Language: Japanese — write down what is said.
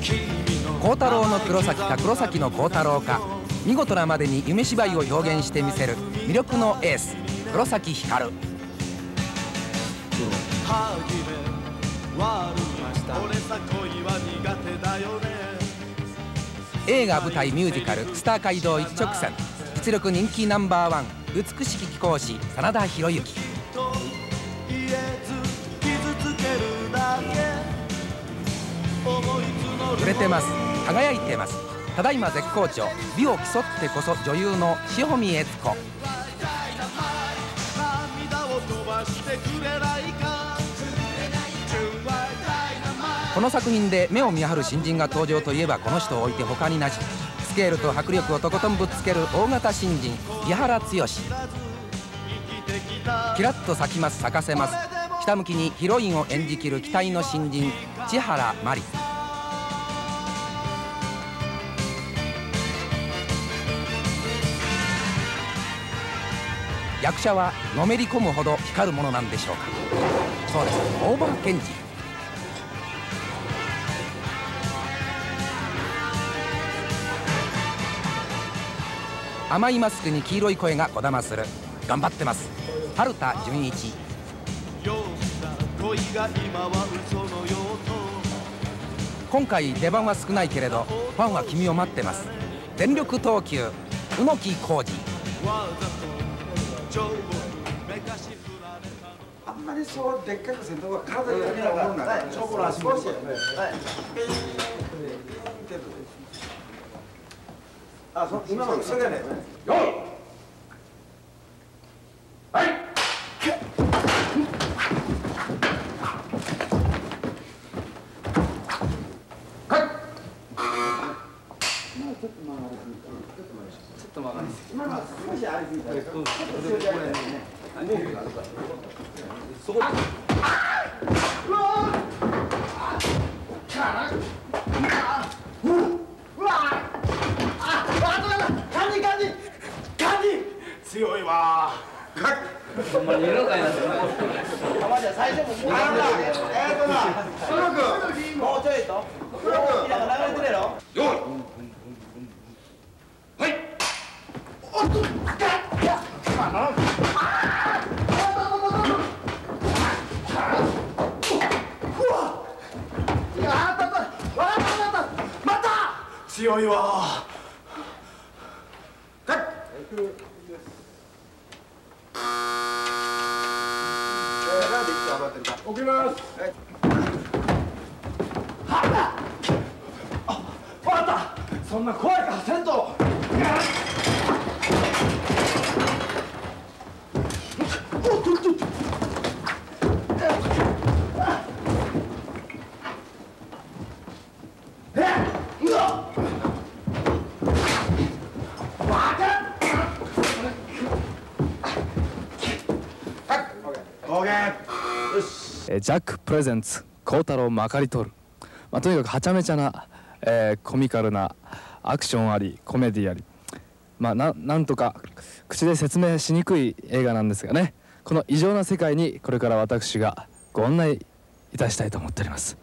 幸太郎の黒崎か黒崎の幸太郎か、見事なまでに夢芝居を表現してみせる魅力のエース黒崎光。映画、舞台、ミュージカル、スター街道一直線、出力人気ナンバーワン、美しき貴公子真田広之。売れてます、輝いてます。ただいま絶好調、美を競ってこそ女優の塩見悦子。この作品で目を見張る新人が登場といえばこの人を置いて他になし。スケールと迫力をとことんぶつける大型新人伊原剛。キラッと咲きます、咲かせます。ひたむきにヒロインを演じきる期待の新人千原真理。役者はのめり込むほど光るものなんでしょうか。そうです、大場健二。甘いマスクに黄色い声がこだまする。頑張ってます、春田純一。今回出番は少ないけれどファンは君を待ってます。全力投球宇野木浩二。 あんまりそうでっかくせんとこは体だけのもんなんだ。少し。あ、今のそれね。よい。はい。ちょっと曲がりすぎ。今のは少しありすぎた。そこ。うわ。強いわ。ほんまにいるかいな。最初ももう。もうちょいと。流れてるやろ。よい。はい。おっと。強いわ。送ります。はあ、わかった。そんな怖い顔せんと。 ジャックプレゼンツ幸太郎まかり通る。とにかくはちゃめちゃな、コミカルなアクションありコメディあり、なんとか口で説明しにくい映画なんですがね、この異常な世界にこれから私がご案内いたしたいと思っております。